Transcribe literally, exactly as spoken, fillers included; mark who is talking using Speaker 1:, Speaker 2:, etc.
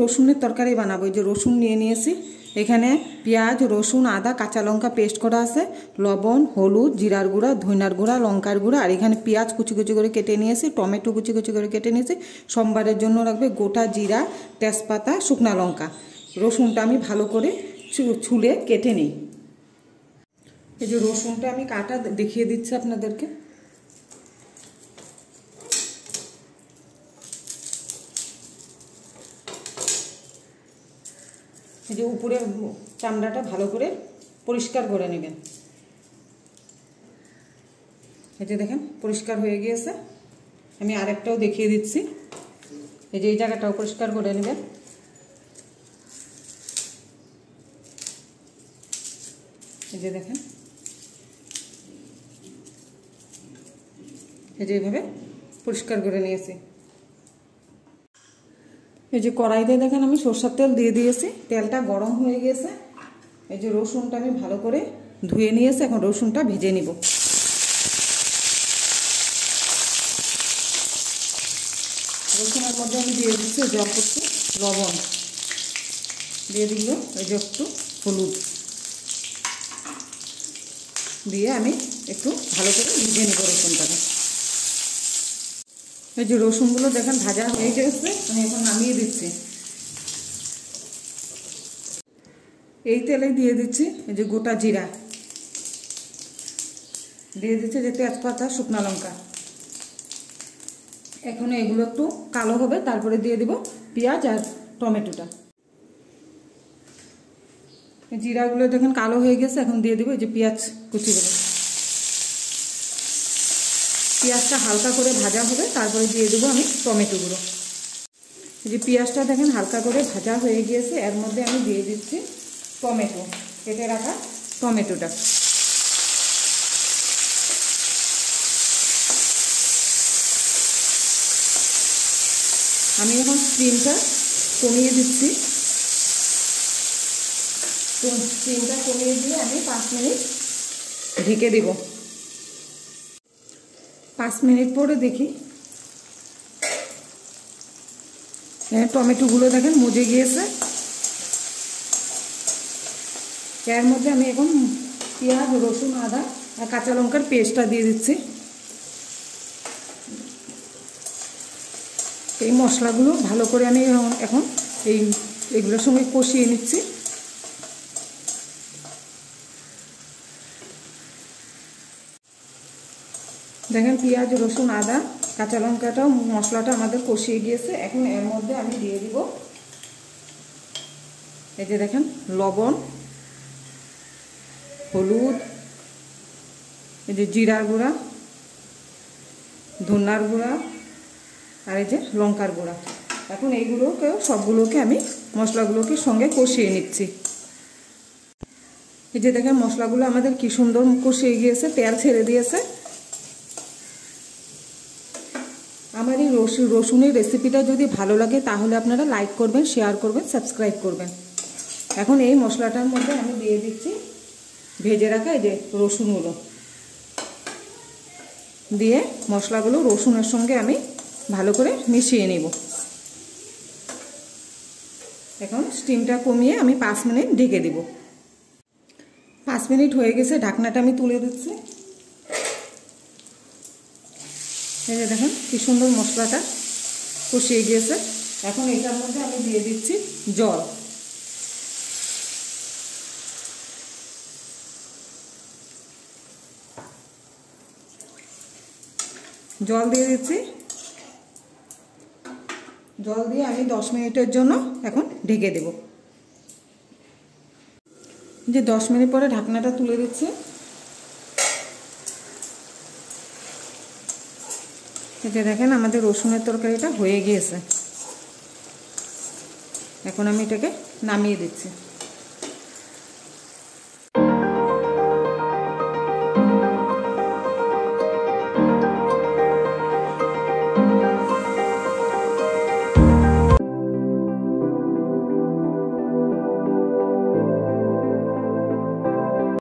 Speaker 1: রসুনের তরকারি বানাবো। এই যে রসুন নিয়ে নিয়েছি, এখানে পেঁয়াজ, রসুন, আদা, কাঁচা লঙ্কা পেস্ট করা আছে, লবণ, হলুদ, জিরার গুঁড়া, ধনিয়ার গুঁড়া, লঙ্কার গুঁড়া, আর এখানে পেঁয়াজ কুচি কুচি করে কেটে নিয়েছি, টমেটো কুচি কুচি করে কেটে নিয়েছি। সোমবারের জন্য রাখবে গোটা জিরা, তেজপাতা, শুকনা লঙ্কা। রসুনটা আমি ভালো করে ছুলে কেটে নিই। এই যে রসুনটা আমি কাটা দেখিয়ে দিচ্ছি আপনাদেরকে। এই যে উপরের চামড়াটা ভালো করে পরিষ্কার করে নেবেন। এই যে দেখেন পরিষ্কার হয়ে গিয়েছে। আমি আরেকটাও দেখিয়ে দিচ্ছি। এই যে এই জায়গাটাও পরিষ্কার করে নেবেন। এই যে দেখেন, এই যে এইভাবে পরিষ্কার করে নিয়েছি। এই যে কড়াইতে দেখেন আমি সরষের তেল দিয়ে দিয়েছি, তেলটা গরম হয়ে গেছে। এই যে রসুনটা আমি ভালো করে ধুয়ে নিয়েছি, এখন রসুনটা ভেজে নিব। রসুনের মধ্যে আমি দিয়ে দিচ্ছি জল করছি লবণ, দিয়ে দিল এই যে একটু হলুদ দিয়ে আমি একটু ভালো করে ভেজে নিব রসুনটাকে। এই যে রসুনগুলো দেখেন ভাজা হয়ে গেছে, আমি এখন নামিয়ে দিচ্ছি। এই তেলে দিয়ে দিচ্ছি এই যে গোটা জিরা, দিয়ে দিচ্ছি যে তেজপাতা, শুকনা লঙ্কা। এখন এগুলো একটু কালো হবে, তারপরে দিয়ে দিব পেঁয়াজ আর টমেটোটা। জিরাগুলো দেখেন কালো হয়ে গেছে, এখন দিয়ে দিব এই যে পেঁয়াজ কুচিগুলো। পেঁয়াজটা হালকা করে ভাজা হবে, তারপরে দিয়ে দেবো আমি টমেটোগুলো। এই যে পেঁয়াজটা দেখেন হালকা করে ভাজা হয়ে গিয়েছে, এর মধ্যে আমি দিয়ে দিচ্ছি টমেটো, কেটে রাখা টমেটোটা। আমি এখন স্টিমটা কমিয়ে দিচ্ছি। স্টিমটা কমিয়ে দিয়ে আমি পাঁচ মিনিট ঢেকে দেব। পাঁচ মিনিট পরে দেখি টমেটোগুলো দেখেন মজে গিয়েছে। এর মধ্যে আমি এখন পেঁয়াজ, রসুন, আদা আর কাঁচা লঙ্কার পেস্টটা দিয়ে দিচ্ছি। এই মশলাগুলো ভালো করে আমি এখন এই এগুলোর সঙ্গে কষিয়ে নিচ্ছি। দেখেন পেঁয়াজ, রসুন, আদা, কাঁচা লঙ্কাটাও মশলাটা আমাদের কষিয়ে গিয়েছে। এখন এর মধ্যে আমি দিয়ে দিব এই যে দেখেন লবণ, হলুদ, এই যে জিরার গুঁড়া, ধনিয়ার গুঁড়া আর এই যে লঙ্কার গুঁড়া। এখন এইগুলোকে সবগুলোকে আমি মশলাগুলোকে সঙ্গে কষিয়ে নিচ্ছি। এই যে দেখেন মশলাগুলো আমাদের কি সুন্দর কষিয়ে গিয়েছে, তেল ছেড়ে দিয়েছে। আমার এই রসুনের রেসিপিটা যদি ভালো লাগে তাহলে আপনারা লাইক করবেন, শেয়ার করবেন, সাবস্ক্রাইব করবেন। এখন এই মশলাটার মধ্যে আমি দিয়ে দিচ্ছি ভেজে রাখা এই যে রসুনগুলো, দিয়ে মশলাগুলো রসুনের সঙ্গে আমি ভালো করে মিশিয়ে নেব। এখন স্টিমটা কমিয়ে আমি পাঁচ মিনিট ঢেকে দেব। পাঁচ মিনিট হয়ে গেছে, ঢাকনাটা আমি তুলে দিচ্ছি। এই যে দেখেন কি সুন্দর মশলাটা কষিয়ে গিয়েছে। এখন এটার মধ্যে আমি দিয়ে দিচ্ছি জল। জল দিয়ে দিচ্ছি। জল দিয়ে আমি দশ মিনিটের জন্য এখন ঢেকে দেব। যে দশ মিনিট পরে ঢাকনাটা তুলে দিচ্ছি। এটা দেখেন আমাদের রসুনের তরকারিটা হয়ে গিয়েছে। এখন আমি এটাকে নামিয়ে দিচ্ছি।